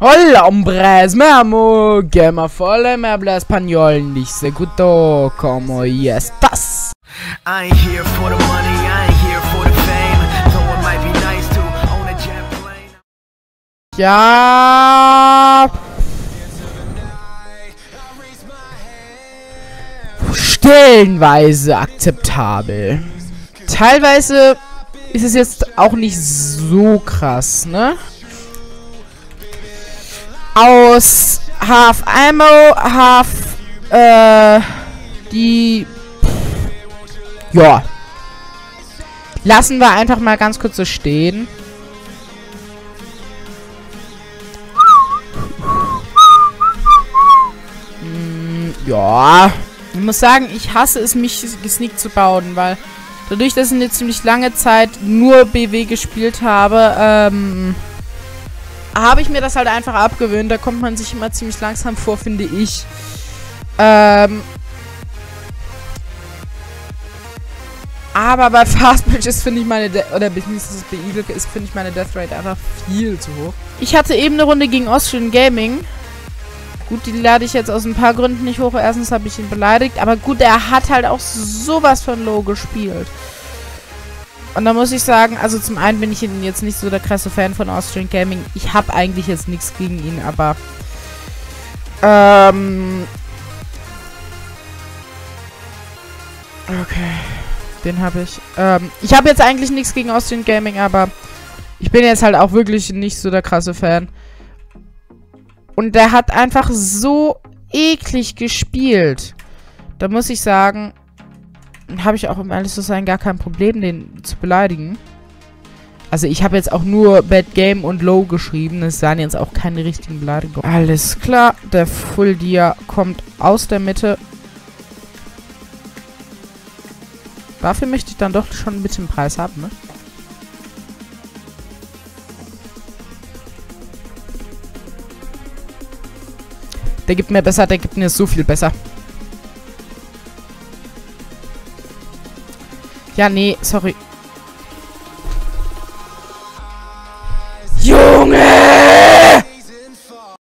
Hola, hombres, me amo Gamerfall, me habla español, nicht seguro, como estás? I ain't here for the money, I ain't here for the fame. Though it might be nice to own a jet plane. Ja. Stellenweise akzeptabel. Teilweise ist es jetzt auch nicht so krass, ne? Aus Half Ammo, Half, die... Ja. Lassen wir einfach mal ganz kurz so stehen. Ja. Ich muss sagen, ich hasse es, mich gesneakt zu bauen, weil dadurch, dass ich eine ziemlich lange Zeit nur BW gespielt habe, habe ich mir das halt einfach abgewöhnt. Da kommt man sich immer ziemlich langsam vor, finde ich. Aber bei Fast Matches finde ich meine, oder beziehungsweise bei Eagle ist, finde ich meine Deathrate einfach viel zu hoch. Ich hatte eben eine Runde gegen Austrian Gaming. Gut, die lade ich jetzt aus ein paar Gründen nicht hoch. Erstens habe ich ihn beleidigt, aber gut, er hat halt auch sowas von low gespielt. Und da muss ich sagen, also zum einen bin ich jetzt nicht so der krasse Fan von Austrian Gaming. Ich habe eigentlich jetzt nichts gegen ihn, aber okay, den habe ich. Ich habe jetzt eigentlich nichts gegen Austrian Gaming, aber ich bin jetzt halt auch wirklich nicht so der krasse Fan. Und der hat einfach so eklig gespielt. Da muss ich sagen, habe ich auch, um ehrlich zu sein, gar kein Problem, den zu beleidigen. Also ich habe jetzt auch nur Bad Game und Low geschrieben. Das waren jetzt auch keine richtigen Beleidigungen. Alles klar, der Full Dia kommt aus der Mitte. Dafür möchte ich dann doch schon ein bisschen Preis haben, ne? Der gibt mir besser, der gibt mir so viel besser. Ja, nee, sorry.